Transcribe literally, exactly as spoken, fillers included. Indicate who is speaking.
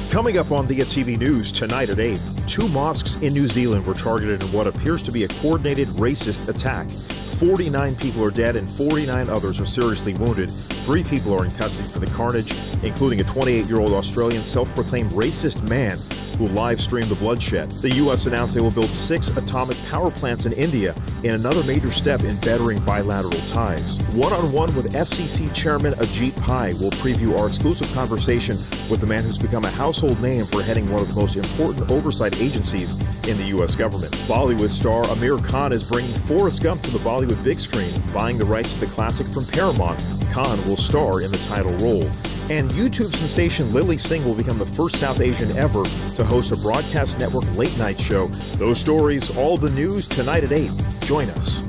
Speaker 1: Coming up on Diya T V News tonight at eight, two mosques in New Zealand were targeted in what appears to be a coordinated racist attack. forty-nine people are dead and forty-nine others are seriously wounded. Three people are in custody for the carnage, including a twenty-eight-year-old Australian self-proclaimed racist man who live-streamed the bloodshed. The U S announced they will build six atomic power plants in India in another major step in bettering bilateral ties. One-on-one with F C C Chairman Ajit Pai will preview our exclusive conversation with the man who's become a household name for heading one of the most important oversight agencies in the U S government. Bollywood star Aamir Khan is bringing Forrest Gump to the Bollywood big screen, buying the rights to the classic from Paramount. Khan will star in the title role. And YouTube sensation Lilly Singh will become the first South Asian ever to host a broadcast network late-night show. Those stories, all the news tonight at eight. Join us.